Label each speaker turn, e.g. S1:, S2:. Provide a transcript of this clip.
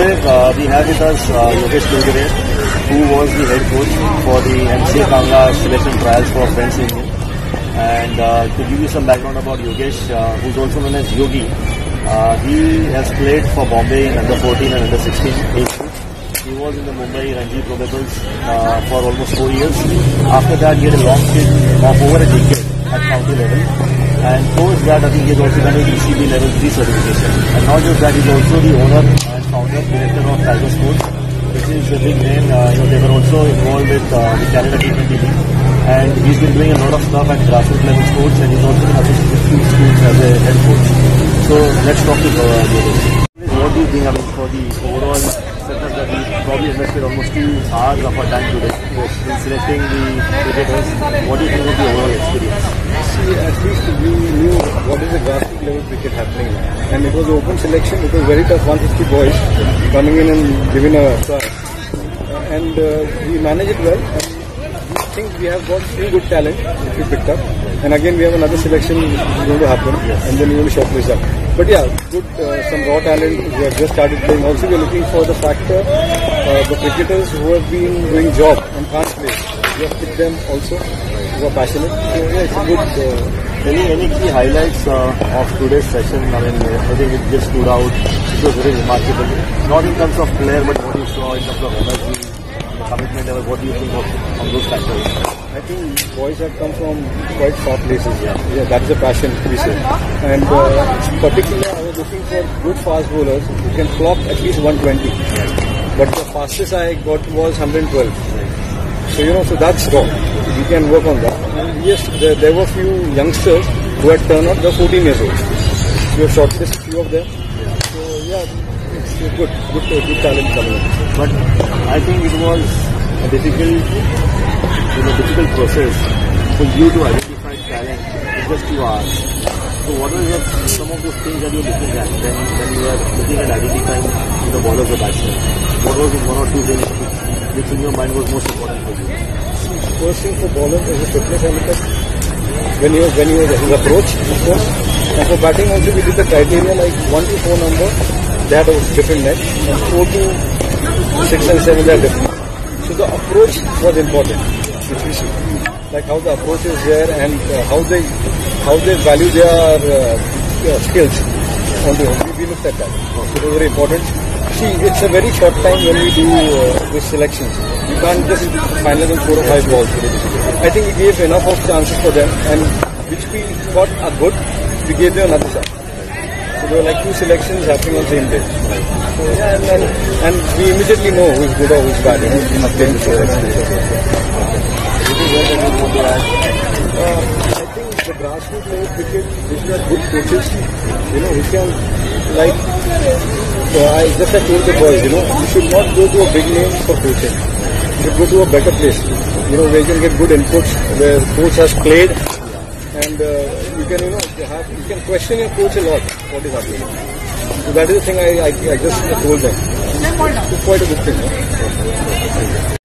S1: today we have with us Yogesh Kulkarni, who was the head coach for the MCA Kanga selection trials for Friends Union. And to give you some background about Yogesh, who's also known as Yogi, he has played for Bombay in under 14 and under 16 age groups. He was in the Mumbai Ranji Probables for almost 4 years. After that, he had a long stint of over a decade at county level. And post that, I think he has also done his ECB level 3 certification. And not just that, he is also the owner and founder, director of Tiger Sports, which is a big name. They were also involved with the Canada T20 league. And he's been doing a lot of stuff at grassroots level sports, and he's also been associated with few schools as a head coach. So let's talk to Yogesh. What do you think for the overall setup that we probably invested almost 2 hours of our time today in selecting the cricketers? What do you think of the overall experience?
S2: See, at least we knew what is the grassroots level cricket happening now. And it was open selection. It was very tough, 150 boys coming in and giving a try. And we managed it well. And we think we have got few good talent which we picked up. And again, we have another selection going to happen. And then we will shortlist them. But yeah, good, some raw talent who have just started playing. Also, we are looking for the factor, the cricketers who have been doing job and can't play. We have picked them also, who are passionate. So yeah, it's a good...
S1: Any key highlights of today's session? I mean, I think it just stood out. It was very remarkable. Not in terms of player, but what you saw in terms of energy, the commitment level. What do you think of those factors?
S2: I think boys have come from quite far places. Yeah, that is a passion, we say. And particularly, I was looking for good fast bowlers who can clock at least 120. But the fastest I got was 112. So, so that's wrong. We can work on that. And yes, there were few youngsters who had turned out, they're 14 years old. We have shortlisted a few of them. So, yeah, it's a good talent coming in.
S1: But I think it was a difficult process for you to identify talent in just 2 hours. So what were some of those things that you were looking at when you were looking at identifying bowlers or batsmen? What was one or two things which in your mind was most important for you?
S2: First thing for bowlers is the fitness element. When you his approach, of course. And for batting also we did the criteria like 1 to 4 number, they had a different net. And 4 to 6 and 7 they are different. So the approach was important, which we see. Like how the approach is there and how they value their skills. We looked at that. So it was very important. See, it's a very short time when we do these selections. You can't just finalize on 4 or 5 balls. I think we gave enough of chances for them, and which we got are good, we gave them another chance. So there were like 2 selections happening on the same day. So yeah, and we immediately know who is good or who is bad. We have played before. I think the grassroots level cricket, which are good coaches, we can like. I told the boys, you should not go to a big name for coaching. You should go to a better place, where you can get good inputs, where coach has played, and you can question your coach a lot. What is happening? So that is the thing I just told them. It's quite a good thing.